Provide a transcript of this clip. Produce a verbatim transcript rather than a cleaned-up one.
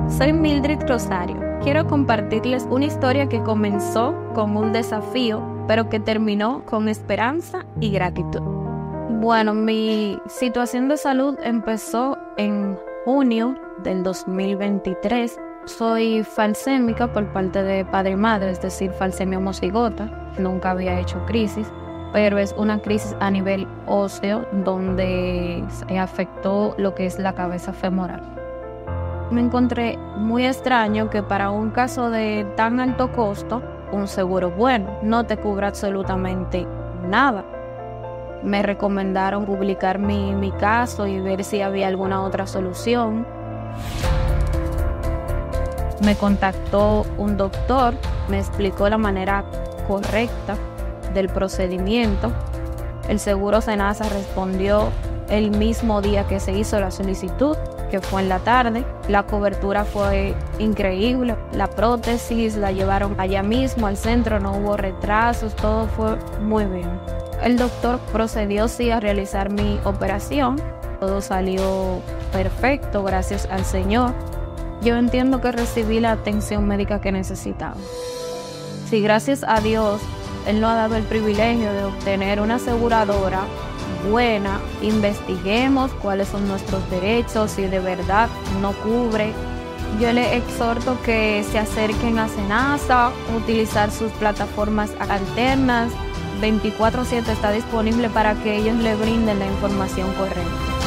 soy Mildred Rosario. Quiero compartirles una historia que comenzó con un desafío, pero que terminó con esperanza y gratitud. Bueno, mi situación de salud empezó en junio del dos mil veintitrés. Soy falsémica por parte de padre y madre, es decir, falsemia homocigota. Nunca había hecho crisis, pero es una crisis a nivel óseo donde se afectó lo que es la cabeza femoral. Me encontré muy extraño que para un caso de tan alto costo, un seguro bueno no te cubre absolutamente nada. Me recomendaron publicar mi, mi caso y ver si había alguna otra solución. Me contactó un doctor, me explicó la manera correcta del procedimiento. El seguro Senasa respondió el mismo día que se hizo la solicitud, que fue en la tarde. La cobertura fue increíble, la prótesis la llevaron allá mismo al centro, no hubo retrasos, todo fue muy bien. El doctor procedió sí a realizar mi operación, todo salió perfecto, gracias al Señor. Yo entiendo que recibí la atención médica que necesitaba. Sí, gracias a Dios, Él nos ha dado el privilegio de obtener una aseguradora buena. Investiguemos cuáles son nuestros derechos, si de verdad no cubre. Yo les exhorto que se acerquen a Senasa, utilizar sus plataformas alternas. veinticuatro siete está disponible para que ellos le brinden la información correcta.